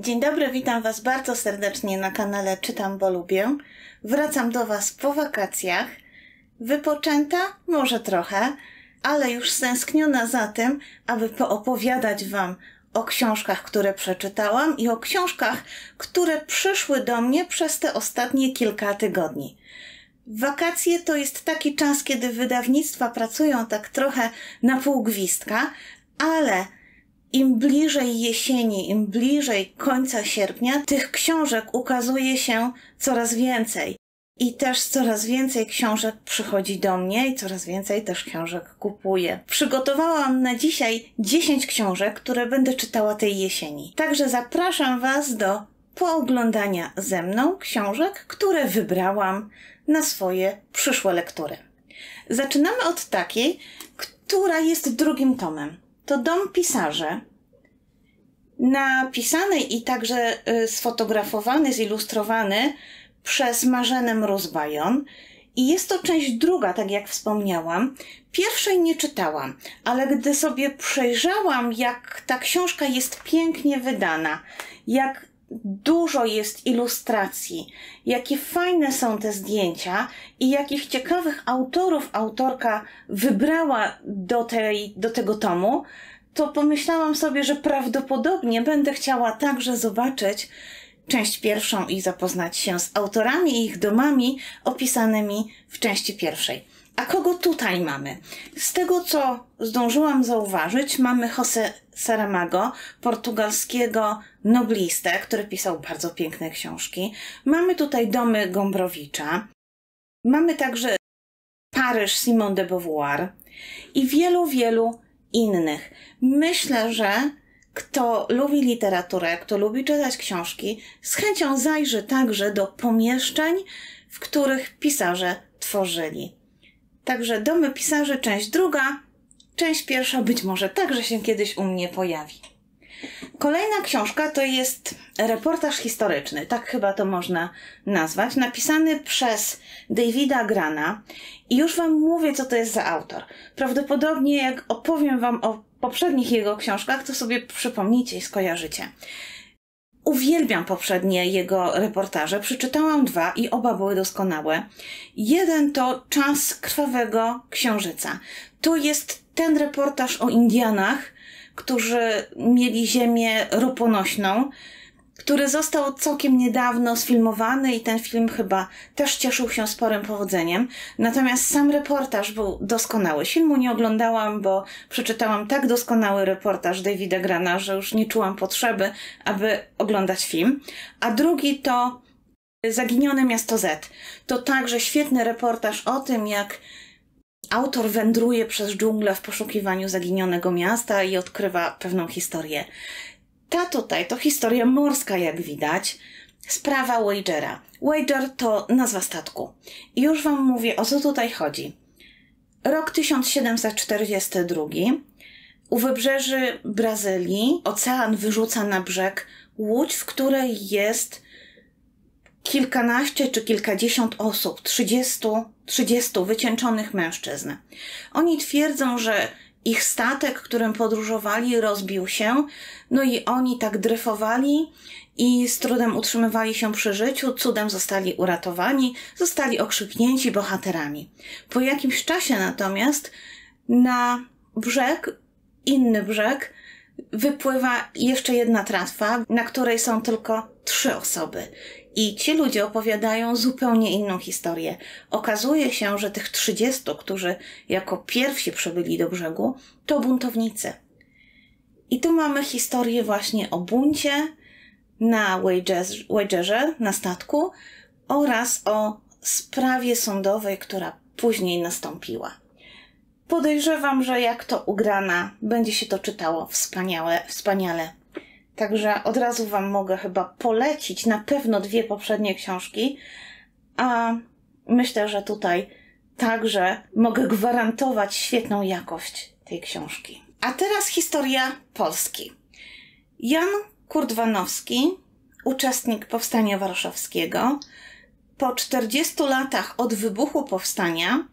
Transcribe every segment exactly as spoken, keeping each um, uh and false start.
Dzień dobry, witam Was bardzo serdecznie na kanale Czytam, bo lubię. Wracam do Was po wakacjach. Wypoczęta? Może trochę, ale już stęskniona za tym, aby poopowiadać Wam o książkach, które przeczytałam i o książkach, które przyszły do mnie przez te ostatnie kilka tygodni. Wakacje to jest taki czas, kiedy wydawnictwa pracują tak trochę na pół gwizdka, ale im bliżej jesieni, im bliżej końca sierpnia, tych książek ukazuje się coraz więcej. I też coraz więcej książek przychodzi do mnie i coraz więcej też książek kupuję. Przygotowałam na dzisiaj dziesięć książek, które będę czytała tej jesieni. Także zapraszam Was do pooglądania ze mną książek, które wybrałam na swoje przyszłe lektury. Zaczynamy od takiej, która jest drugim tomem. To Dom pisarzy, napisany i także sfotografowany, zilustrowany przez Marzenę Mróz-Bajon. I jest to część druga, tak jak wspomniałam. Pierwszej nie czytałam, ale gdy sobie przejrzałam, jak ta książka jest pięknie wydana, jak dużo jest ilustracji, jakie fajne są te zdjęcia i jakich ciekawych autorów autorka wybrała do, tej, do tego tomu, to pomyślałam sobie, że prawdopodobnie będę chciała także zobaczyć część pierwszą i zapoznać się z autorami i ich domami opisanymi w części pierwszej. A kogo tutaj mamy? Z tego, co zdążyłam zauważyć, mamy José Saramago, portugalskiego noblistę, który pisał bardzo piękne książki. Mamy tutaj domy Gombrowicza. Mamy także Paryż Simone de Beauvoir i wielu, wielu innych. Myślę, że kto lubi literaturę, kto lubi czytać książki, z chęcią zajrzy także do pomieszczeń, w których pisarze tworzyli. Także Domy pisarzy, część druga, część pierwsza być może także się kiedyś u mnie pojawi. Kolejna książka to jest reportaż historyczny, tak chyba to można nazwać, napisany przez Davida Grana. I już Wam mówię, co to jest za autor. Prawdopodobnie jak opowiem Wam o poprzednich jego książkach, to sobie przypomnicie i skojarzycie. Uwielbiam poprzednie jego reportaże. Przeczytałam dwa i oba były doskonałe. Jeden to Czas krwawego księżyca. To jest ten reportaż o Indianach, którzy mieli ziemię roponośną, który został całkiem niedawno sfilmowany i ten film chyba też cieszył się sporym powodzeniem. Natomiast sam reportaż był doskonały. Filmu nie oglądałam, bo przeczytałam tak doskonały reportaż Davida Grana, że już nie czułam potrzeby, aby oglądać film. A drugi to Zaginione miasto Z. To także świetny reportaż o tym, jak autor wędruje przez dżunglę w poszukiwaniu zaginionego miasta i odkrywa pewną historię. Ta tutaj to historia morska, jak widać. Sprawa Voyagera. Voyager to nazwa statku. I już Wam mówię, o co tutaj chodzi. Rok tysiąc siedemset czterdziesty drugi. U wybrzeży Brazylii ocean wyrzuca na brzeg łódź, w której jest kilkanaście czy kilkadziesiąt osób, trzydziestu, trzydziestu wycieńczonych mężczyzn. Oni twierdzą, że ich statek, którym podróżowali, rozbił się, no i oni tak dryfowali i z trudem utrzymywali się przy życiu, cudem zostali uratowani, zostali okrzyknięci bohaterami. Po jakimś czasie natomiast na brzeg, inny brzeg, wypływa jeszcze jedna tratwa, na której są tylko trzy osoby. I ci ludzie opowiadają zupełnie inną historię. Okazuje się, że tych trzydziestu, którzy jako pierwsi przybyli do brzegu, to buntownicy. I tu mamy historię właśnie o buncie na Voyagerze, na statku, oraz o sprawie sądowej, która później nastąpiła. Podejrzewam, że jak to ugrana, będzie się to czytało wspaniale, wspaniale. Także od razu Wam mogę chyba polecić na pewno dwie poprzednie książki, a myślę, że tutaj także mogę gwarantować świetną jakość tej książki. A teraz historia Polski. Jan Kurdwanowski, uczestnik Powstania Warszawskiego, po czterdziestu latach od wybuchu powstania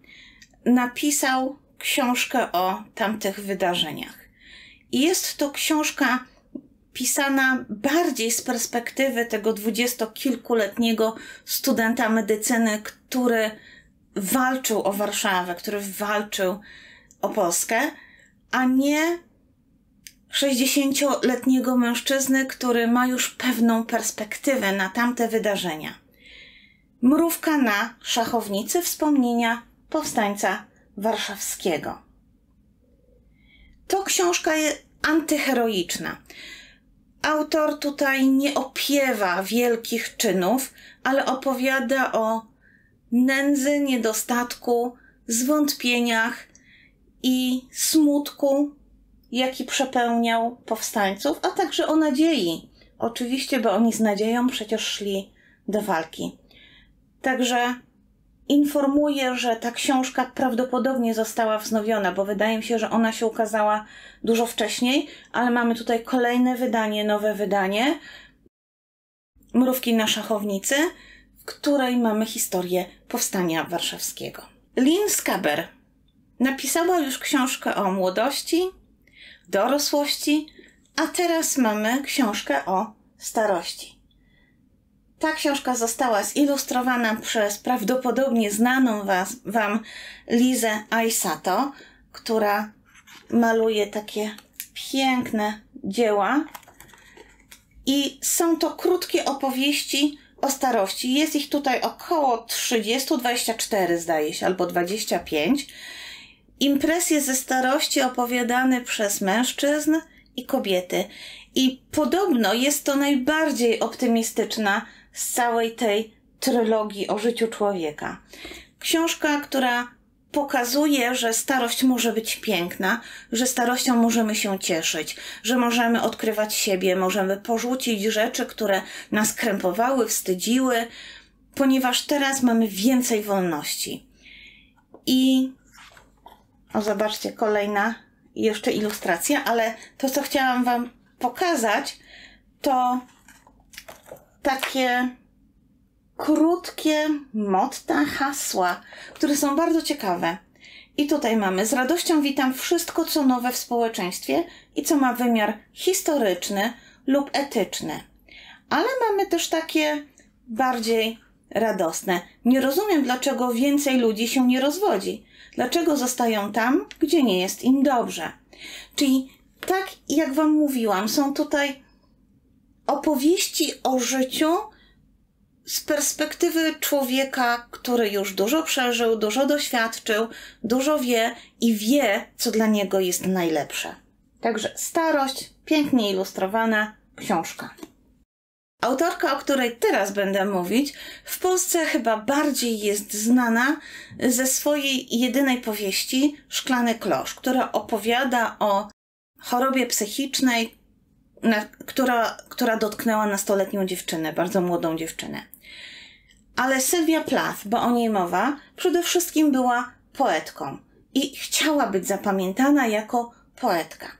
napisał książkę o tamtych wydarzeniach. I jest to książka pisana bardziej z perspektywy tego dwudziestokilkuletniego studenta medycyny, który walczył o Warszawę, który walczył o Polskę, a nie sześćdziesięcioletniego mężczyzny, który ma już pewną perspektywę na tamte wydarzenia. Mrówka na szachownicy, wspomnienia powstańca warszawskiego. To książka jest antyheroiczna. Autor tutaj nie opiewa wielkich czynów, ale opowiada o nędzy, niedostatku, zwątpieniach i smutku, jaki przepełniał powstańców, a także o nadziei. Oczywiście, bo oni z nadzieją przecież szli do walki. Także informuję, że ta książka prawdopodobnie została wznowiona, bo wydaje mi się, że ona się ukazała dużo wcześniej, ale mamy tutaj kolejne wydanie, nowe wydanie Mrówki na szachownicy, w której mamy historię powstania warszawskiego. Lynn Skaber napisała już książkę o młodości, dorosłości, a teraz mamy książkę o starości. Ta książka została zilustrowana przez prawdopodobnie znaną was, wam Lizę Aisato, która maluje takie piękne dzieła. I są to krótkie opowieści o starości. Jest ich tutaj około trzydzieści, dwadzieścia cztery zdaje się, albo dwadzieścia pięć. Impresje ze starości opowiadane przez mężczyzn i kobiety. I podobno jest to najbardziej optymistyczna z całej tej trylogii o życiu człowieka. Książka, która pokazuje, że starość może być piękna, że starością możemy się cieszyć, że możemy odkrywać siebie, możemy porzucić rzeczy, które nas krępowały, wstydziły, ponieważ teraz mamy więcej wolności. I o, zobaczcie, kolejna jeszcze ilustracja, ale to, co chciałam wam pokazać, to takie krótkie motta, hasła, które są bardzo ciekawe. I tutaj mamy: z radością witam wszystko, co nowe w społeczeństwie i co ma wymiar historyczny lub etyczny. Ale mamy też takie bardziej radosne. Nie rozumiem, dlaczego więcej ludzi się nie rozwodzi. Dlaczego zostają tam, gdzie nie jest im dobrze. Czyli tak jak wam mówiłam, są tutaj opowieści o życiu z perspektywy człowieka, który już dużo przeżył, dużo doświadczył, dużo wie i wie, co dla niego jest najlepsze. Także starość, pięknie ilustrowana książka. Autorka, o której teraz będę mówić, w Polsce chyba bardziej jest znana ze swojej jedynej powieści Szklany klosz, która opowiada o chorobie psychicznej, na, która, która dotknęła nastoletnią dziewczynę, bardzo młodą dziewczynę. Ale Sylwia Plath, bo o niej mowa, przede wszystkim była poetką i chciała być zapamiętana jako poetka.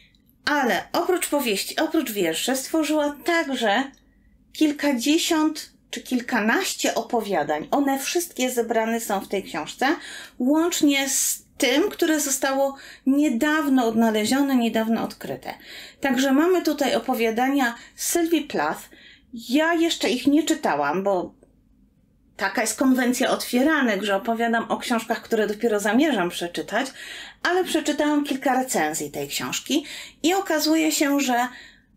Ale oprócz powieści, oprócz wierszy stworzyła także kilkadziesiąt czy kilkanaście opowiadań. One wszystkie zebrane są w tej książce, łącznie z tym, które zostało niedawno odnalezione, niedawno odkryte. Także mamy tutaj opowiadania Sylwii Plath. Ja jeszcze ich nie czytałam, bo taka jest konwencja otwieranek, że opowiadam o książkach, które dopiero zamierzam przeczytać, ale przeczytałam kilka recenzji tej książki i okazuje się, że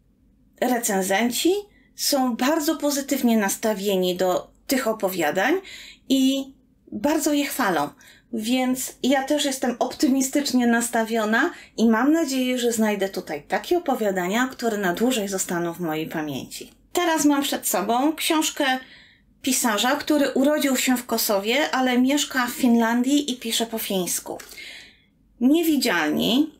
recenzenci są bardzo pozytywnie nastawieni do tych opowiadań i bardzo je chwalą. Więc ja też jestem optymistycznie nastawiona i mam nadzieję, że znajdę tutaj takie opowiadania, które na dłużej zostaną w mojej pamięci. Teraz mam przed sobą książkę pisarza, który urodził się w Kosowie, ale mieszka w Finlandii i pisze po fińsku. Niewidzialni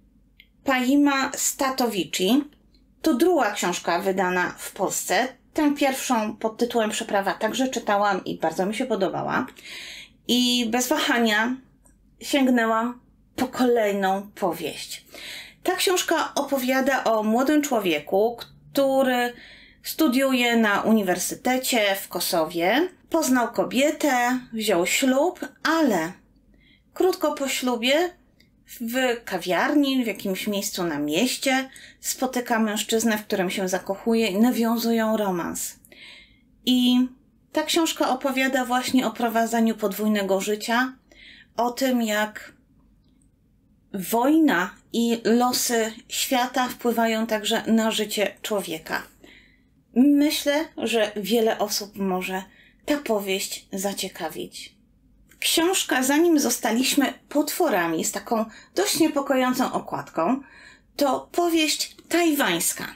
Paima Statowici to druga książka wydana w Polsce. Tę pierwszą pod tytułem Przeprawa także czytałam i bardzo mi się podobała. I bez wahania sięgnęłam po kolejną powieść. Ta książka opowiada o młodym człowieku, który studiuje na uniwersytecie w Kosowie. Poznał kobietę, wziął ślub, ale krótko po ślubie w kawiarni, w jakimś miejscu na mieście spotyka mężczyznę, w którym się zakochuje i nawiązują romans. I ta książka opowiada właśnie o prowadzeniu podwójnego życia, o tym, jak wojna i losy świata wpływają także na życie człowieka. Myślę, że wiele osób może ta powieść zaciekawić. Książka Zanim zostaliśmy potworami z taką dość niepokojącą okładką to powieść tajwańska.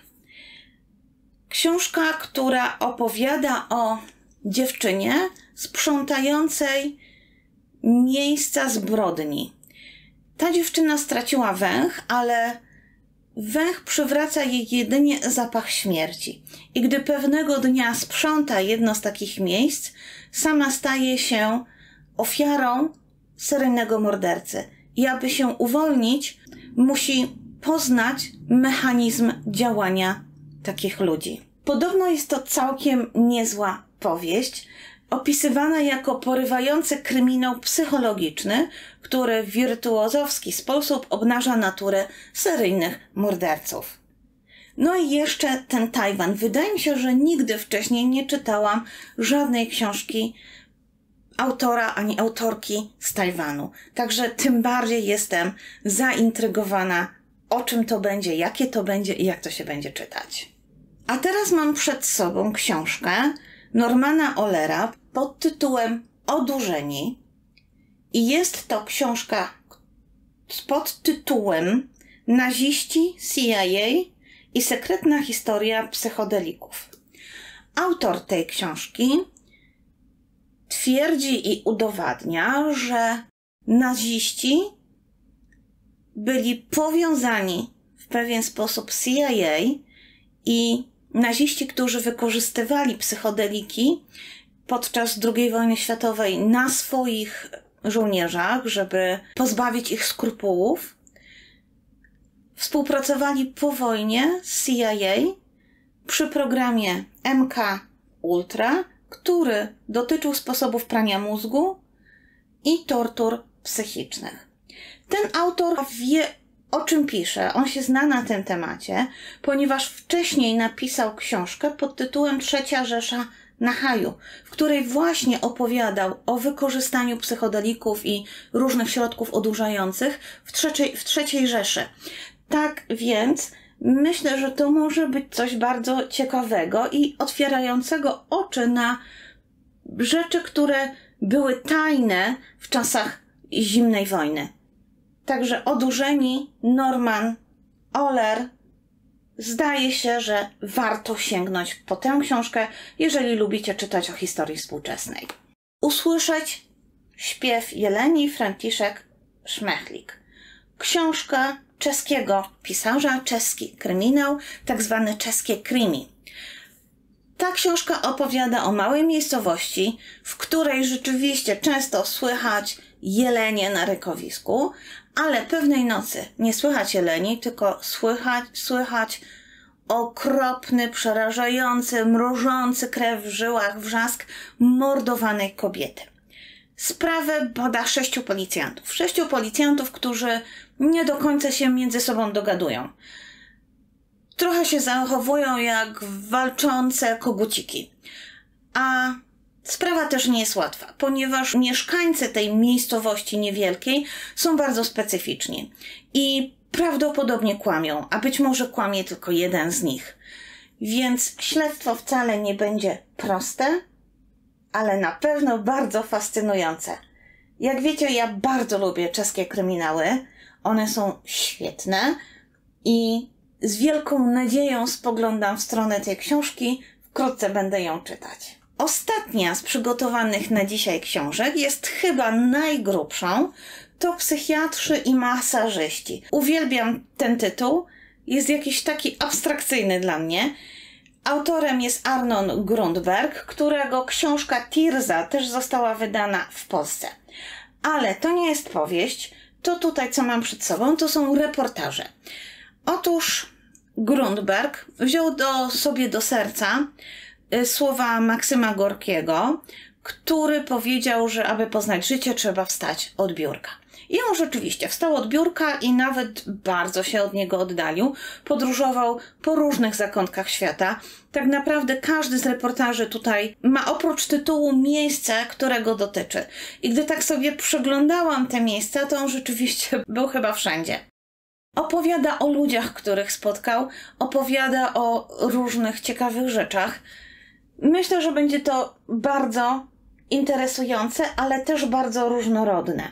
Książka, która opowiada o dziewczynie sprzątającej miejsca zbrodni. Ta dziewczyna straciła węch, ale węch przywraca jej jedynie zapach śmierci. I gdy pewnego dnia sprząta jedno z takich miejsc, sama staje się ofiarą seryjnego mordercy. I aby się uwolnić, musi poznać mechanizm działania takich ludzi. Podobno jest to całkiem niezła powieść, opisywana jako porywający kryminał psychologiczny, który w wirtuozowski sposób obnaża naturę seryjnych morderców. No i jeszcze ten Tajwan. Wydaje mi się, że nigdy wcześniej nie czytałam żadnej książki autora ani autorki z Tajwanu. Także tym bardziej jestem zaintrygowana, o czym to będzie, jakie to będzie i jak to się będzie czytać. A teraz mam przed sobą książkę Normana Ohlera pod tytułem Odurzeni. I jest to książka pod tytułem Naziści, C I A i sekretna historia psychodelików. Autor tej książki twierdzi i udowadnia, że naziści byli powiązani w pewien sposób z C I A i naziści, którzy wykorzystywali psychodeliki podczas drugiej wojny światowej na swoich żołnierzach, żeby pozbawić ich skrupułów, współpracowali po wojnie z C I A przy programie M K Ultra, który dotyczył sposobów prania mózgu i tortur psychicznych. Ten autor wie, o czym pisze. On się zna na tym temacie, ponieważ wcześniej napisał książkę pod tytułem Trzecia Rzesza na haju, w której właśnie opowiadał o wykorzystaniu psychodelików i różnych środków odurzających w trzeciej, w trzeciej Rzeszy. Tak więc myślę, że to może być coś bardzo ciekawego i otwierającego oczy na rzeczy, które były tajne w czasach zimnej wojny. Także Odurzeni, Norman Ohler. Zdaje się, że warto sięgnąć po tę książkę, jeżeli lubicie czytać o historii współczesnej. Usłyszeć śpiew Jeleni Franciszek Szmechlik. Książka czeskiego pisarza, czeski kryminał, tak zwany czeskie krimi. Ta książka opowiada o małej miejscowości, w której rzeczywiście często słychać jelenie na rykowisku, ale pewnej nocy nie słychać jeleni, tylko słychać, słychać okropny, przerażający, mrożący krew w żyłach wrzask mordowanej kobiety. Sprawę bada sześciu policjantów. Sześciu policjantów, którzy nie do końca się między sobą dogadują. Trochę się zachowują jak walczące koguciki. A sprawa też nie jest łatwa, ponieważ mieszkańcy tej miejscowości niewielkiej są bardzo specyficzni i prawdopodobnie kłamią, a być może kłamie tylko jeden z nich. Więc śledztwo wcale nie będzie proste, ale na pewno bardzo fascynujące. Jak wiecie, ja bardzo lubię czeskie kryminały. One są świetne i z wielką nadzieją spoglądam w stronę tej książki. Wkrótce będę ją czytać. Ostatnia z przygotowanych na dzisiaj książek jest chyba najgrubszą. To Psychiatrzy i masażyści. Uwielbiam ten tytuł. Jest jakiś taki abstrakcyjny dla mnie. Autorem jest Arnon Grundberg, którego książka Tirza też została wydana w Polsce. Ale to nie jest powieść. To tutaj, co mam przed sobą, to są reportaże. Otóż Grundberg wziął do, sobie do serca y, słowa Maksyma Gorkiego, który powiedział, że aby poznać życie, trzeba wstać od biurka. I on rzeczywiście wstał od biurka i nawet bardzo się od niego oddalił. Podróżował po różnych zakątkach świata. Tak naprawdę każdy z reportaży tutaj ma oprócz tytułu miejsce, którego dotyczy. I gdy tak sobie przeglądałam te miejsca, to on rzeczywiście był chyba wszędzie. Opowiada o ludziach, których spotkał, opowiada o różnych ciekawych rzeczach. Myślę, że będzie to bardzo interesujące, ale też bardzo różnorodne.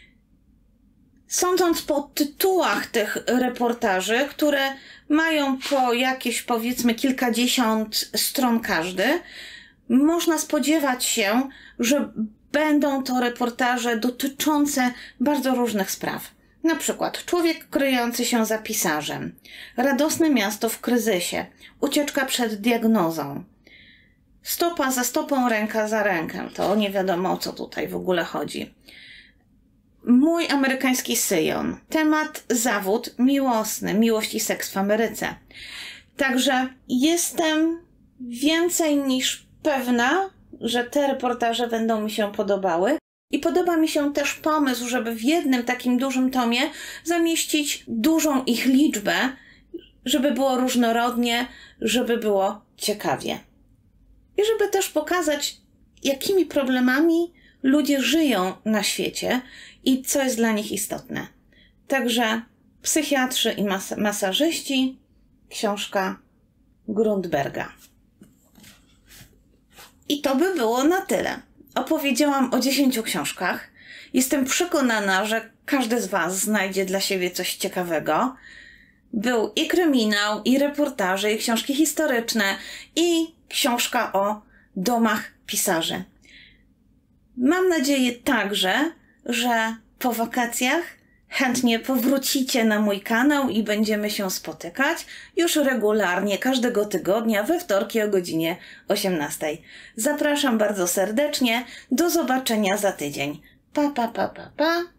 Sądząc po tytułach tych reportaży, które mają po jakieś powiedzmy kilkadziesiąt stron każdy, można spodziewać się, że będą to reportaże dotyczące bardzo różnych spraw. Na przykład człowiek kryjący się za pisarzem, radosne miasto w kryzysie, ucieczka przed diagnozą, stopa za stopą, ręka za rękę. To nie wiadomo, o co tutaj w ogóle chodzi. Mój amerykański syjon. Temat zawód miłosny, miłość i seks w Ameryce. Także jestem więcej niż pewna, że te reportaże będą mi się podobały. I podoba mi się też pomysł, żeby w jednym takim dużym tomie zamieścić dużą ich liczbę, żeby było różnorodnie, żeby było ciekawie. I żeby też pokazać, jakimi problemami ludzie żyją na świecie i co jest dla nich istotne. Także psychiatrzy i mas masażyści, książka Grundberga. I to by było na tyle. Opowiedziałam o dziesięciu książkach. Jestem przekonana, że każdy z Was znajdzie dla siebie coś ciekawego. Był i kryminał, i reportaże, i książki historyczne, i książka o domach pisarzy. Mam nadzieję także, że po wakacjach chętnie powrócicie na mój kanał i będziemy się spotykać już regularnie, każdego tygodnia, we wtorki o godzinie osiemnastej. Zapraszam bardzo serdecznie. Do zobaczenia za tydzień. Pa, pa, pa, pa, pa.